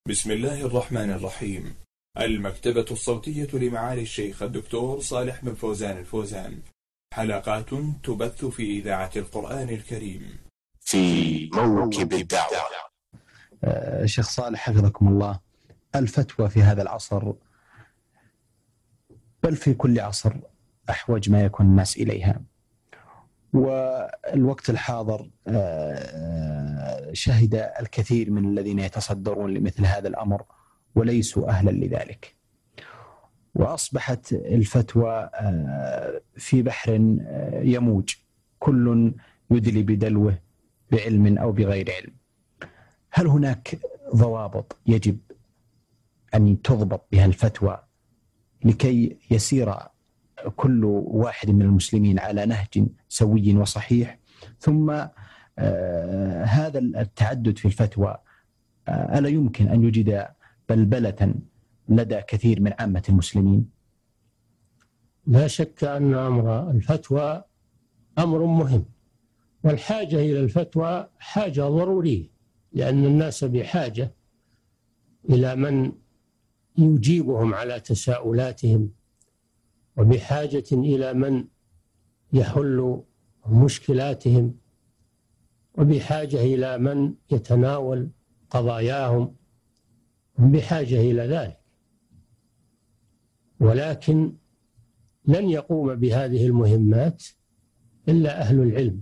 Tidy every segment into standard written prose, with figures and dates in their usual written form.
بسم الله الرحمن الرحيم. المكتبة الصوتية لمعالي الشيخ الدكتور صالح بن فوزان الفوزان، حلقات تبث في إذاعة القرآن الكريم في موكب الدعوة. شيخ صالح حفظكم الله، الفتوى في هذا العصر بل في كل عصر أحوج ما يكون الناس إليها، والوقت الحاضر شهد الكثير من الذين يتصدرون لمثل هذا الأمر وليسوا أهلا لذلك، وأصبحت الفتوى في بحر يموج، كل يدلي بدلوه بعلم أو بغير علم. هل هناك ضوابط يجب أن تضبط بها الفتوى لكي يسير كل واحد من المسلمين على نهج سوي وصحيح؟ ثم هذا التعدد في الفتوى ألا يمكن أن يجد بلبلة لدى كثير من عامة المسلمين؟ لا شك أن أمر الفتوى أمر مهم، والحاجة إلى الفتوى حاجة ضرورية، لأن الناس بحاجة إلى من يجيبهم على تساؤلاتهم، وبحاجة إلى من يحل مشكلاتهم، وبحاجة إلى من يتناول قضاياهم، بحاجة إلى ذلك. ولكن لن يقوم بهذه المهمات إلا أهل العلم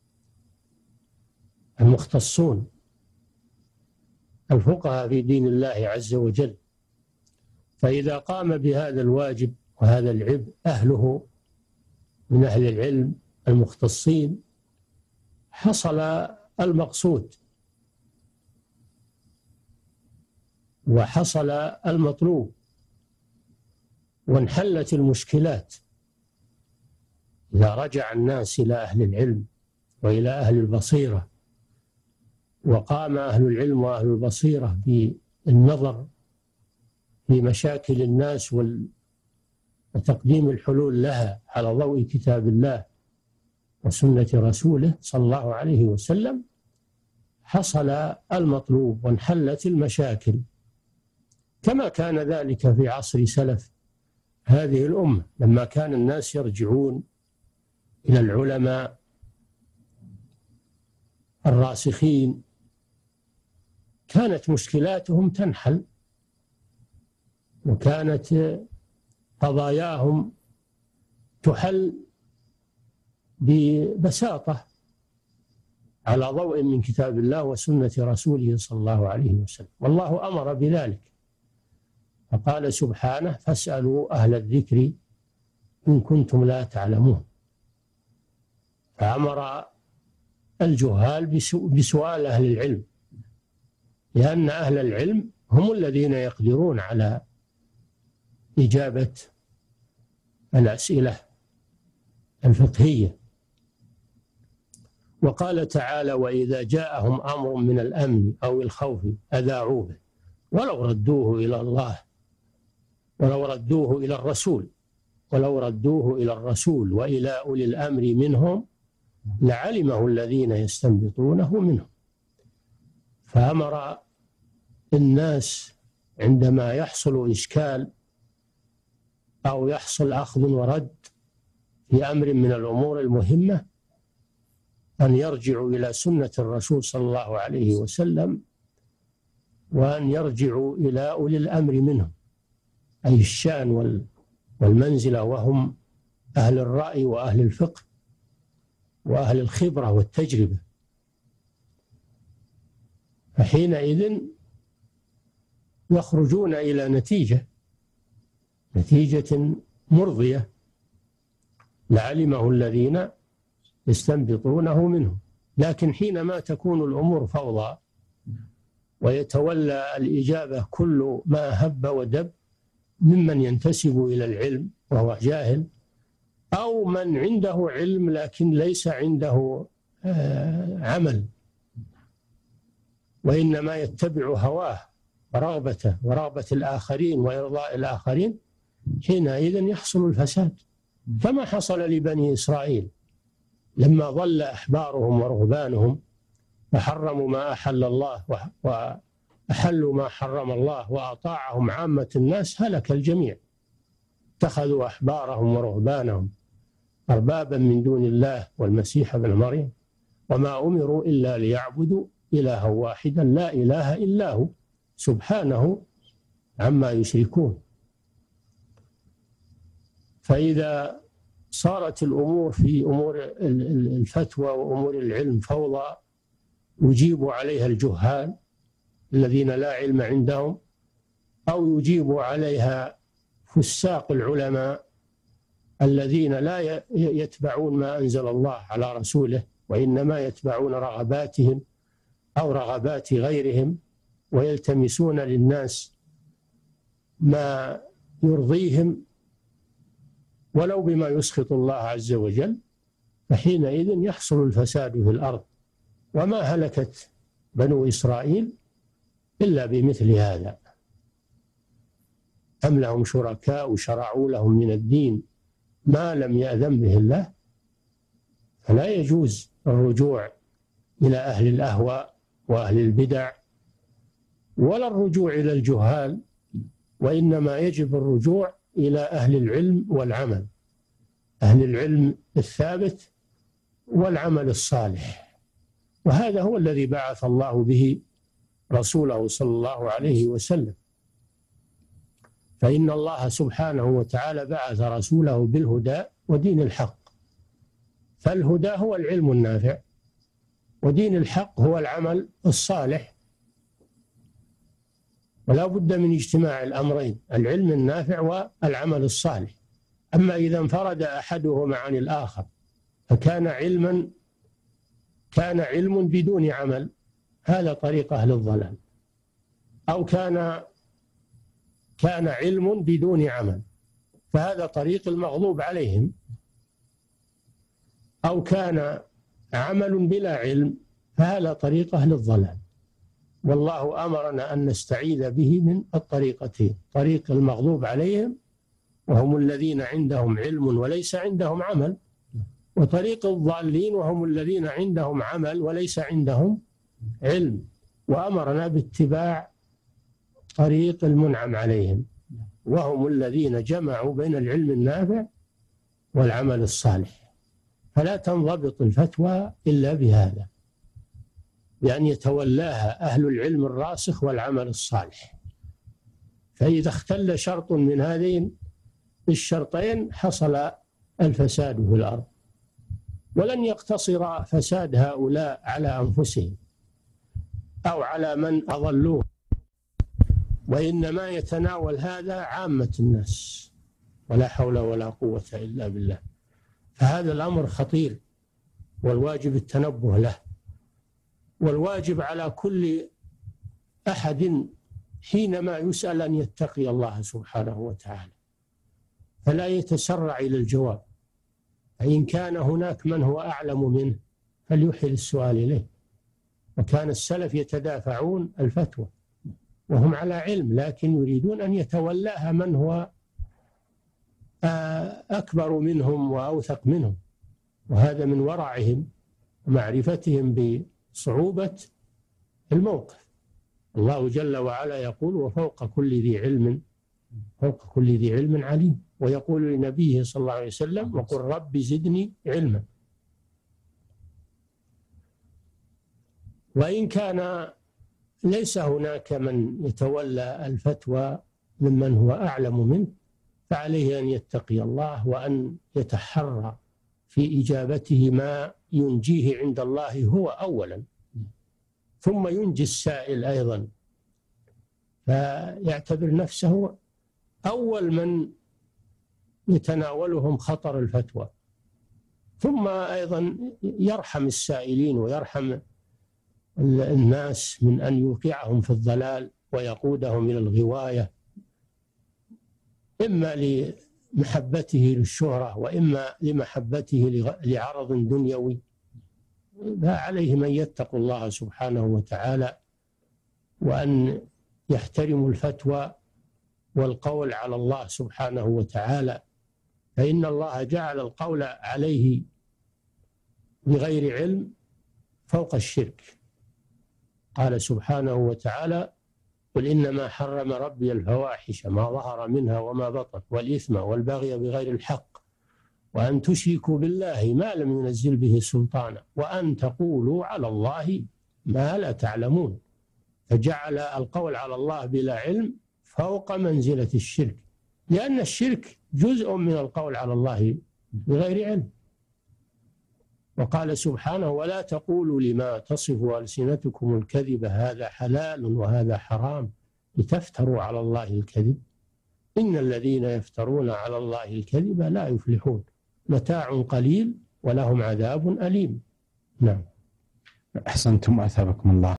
المختصون، الفقهاء في دين الله عز وجل. فإذا قام بهذا الواجب وهذا العبء أهله من أهل العلم المختصين حصل المقصود وحصل المطلوب وانحلت المشكلات. إذا رجع الناس إلى أهل العلم وإلى أهل البصيرة، وقام أهل العلم وأهل البصيرة بالنظر في مشاكل الناس وتقديم الحلول لها على ضوء كتاب الله وسنة رسوله صلى الله عليه وسلم، حصل المطلوب وانحلت المشاكل، كما كان ذلك في عصر سلف هذه الأمة، لما كان الناس يرجعون إلى العلماء الراسخين كانت مشكلاتهم تنحل، وكانت قضاياهم تحل ببساطة على ضوء من كتاب الله وسنة رسوله صلى الله عليه وسلم. والله أمر بذلك، فقال سبحانه: فاسألوا أهل الذكر إن كنتم لا تعلمون. فأمر الجهال بسؤال أهل العلم، لأن أهل العلم هم الذين يقدرون على إجابة الأسئلة الفقهية. وقال تعالى: وإذا جاءهم أمر من الأمن أو الخوف أذاعوا به ولو ردوه إلى الله ولو ردوه إلى الرسول وإلى أولي الأمر منهم لعلمه الذين يستنبطونه منهم. فأمر الناس عندما يحصل إشكال أو يحصل أخذ ورد في أمر من الأمور المهمة أن يرجعوا إلى سنة الرسول صلى الله عليه وسلم، وأن يرجعوا إلى أولي الأمر منهم، أي الشأن والمنزلة، وهم أهل الرأي وأهل الفقه وأهل الخبرة والتجربة. فحينئذ يخرجون إلى نتيجة مرضية لعلمه الذين يستنبطونه منهم. لكن حينما تكون الأمور فوضى ويتولى الإجابة كل ما هب ودب ممن ينتسب إلى العلم وهو جاهل، أو من عنده علم لكن ليس عنده عمل، وإنما يتبع هواه ورغبته ورغبة الآخرين وإرضاء الآخرين، حينئذ يحصل الفساد، كما حصل لبني إسرائيل لما ضل أحبارهم ورهبانهم فحرموا ما أحل الله أحلوا ما حرم الله وأطاعهم عامة الناس هلك الجميع. اتخذوا أحبارهم ورهبانهم أربابا من دون الله والمسيح ابن مريم وما أمروا إلا ليعبدوا إلها واحدا لا إله إلا هو سبحانه عما يشركون. فإذا صارت الأمور في أمور الفتوى وأمور العلم فوضى يجيب عليها الجهال الذين لا علم عندهم، أو يجيب عليها فساق العلماء الذين لا يتبعون ما أنزل الله على رسوله وإنما يتبعون رغباتهم أو رغبات غيرهم ويلتمسون للناس ما يرضيهم ولو بما يسخط الله عز وجل، فحينئذ يحصل الفساد في الأرض. وما هلكت بنو إسرائيل إلا بمثل هذا. أم لهم شركاء شرعوا لهم من الدين ما لم يأذن به الله. فلا يجوز الرجوع إلى أهل الأهواء وأهل البدع ولا الرجوع إلى الجهال، وإنما يجب الرجوع إلى أهل العلم والعمل، أهل العلم الثابت والعمل الصالح. وهذا هو الذي بعث الله به رسوله صلى الله عليه وسلم. فإن الله سبحانه وتعالى بعث رسوله بالهدى ودين الحق، فالهدى هو العلم النافع ودين الحق هو العمل الصالح، ولا بد من اجتماع الأمرين العلم النافع والعمل الصالح. أما إذا انفرد أحدهما عن الآخر فكان علم بدون عمل، هذا طريق أهل الضلال، أو كان علم بدون عمل فهذا طريق المغضوب عليهم، أو كان عمل بلا علم فهذا طريق أهل الضلال. والله أمرنا أن نستعيذ به من الطريقتين، طريق المغضوب عليهم وهم الذين عندهم علم وليس عندهم عمل، وطريق الضالين وهم الذين عندهم عمل وليس عندهم علم. وأمرنا باتباع طريق المنعم عليهم وهم الذين جمعوا بين العلم النافع والعمل الصالح. فلا تنضبط الفتوى إلا بهذا، بأن يتولاها أهل العلم الراسخ والعمل الصالح. فإذا اختل شرط من هذين الشرطين حصل الفساد في الأرض. ولن يقتصر فساد هؤلاء على أنفسهم أو على من أضلوه، وإنما يتناول هذا عامة الناس، ولا حول ولا قوة إلا بالله. فهذا الأمر خطير والواجب التنبه له، والواجب على كل أحد حينما يسأل أن يتقي الله سبحانه وتعالى، فلا يتسرع إلى الجواب. فإن كان هناك من هو أعلم منه فليحل السؤال إليه. وكان السلف يتدافعون الفتوى وهم على علم، لكن يريدون أن يتولاها من هو أكبر منهم وأوثق منهم، وهذا من ورعهم ومعرفتهم بصعوبة الموقف. الله جل وعلا يقول: وفوق كل ذي علم عليم. ويقول لنبيه صلى الله عليه وسلم: وقل رب زدني علما. وإن كان ليس هناك من يتولى الفتوى ممن هو أعلم منه، فعليه أن يتقي الله وأن يتحرى في إجابته ما ينجيه عند الله هو أولا، ثم ينجي السائل أيضا، فيعتبر نفسه أول من يتناولهم خطر الفتوى، ثم أيضا يرحم السائلين ويرحم الناس من أن يوقعهم في الضلال ويقودهم إلى الغواية، إما لمحبته للشهرة وإما لمحبته لعرض دنيوي. فعليهم أن يتقوا الله سبحانه وتعالى وأن يحترموا الفتوى والقول على الله سبحانه وتعالى، فإن الله جعل القول عليه بغير علم فوق الشرك. قال سبحانه وتعالى: قل إنما حرم ربي الفواحش ما ظهر منها وما بطن والإثم والبغي بغير الحق وأن تشركوا بالله ما لم ينزل به سلطانا وأن تقولوا على الله ما لا تعلمون. فجعل القول على الله بلا علم فوق منزلة الشرك، لأن الشرك جزء من القول على الله بغير علم. وقال سبحانه ولا تقولوا لما تصف ألسنتكم الكذب هذا حلال وهذا حرام لتفتروا على الله الكذب إن الذين يفترون على الله الكذب لا يفلحون متاع قليل ولهم عذاب أليم. نعم. أحسنتم وأثابكم الله.